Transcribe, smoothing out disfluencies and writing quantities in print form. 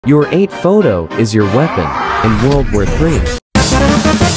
Your 8 photo is your weapon in World War III.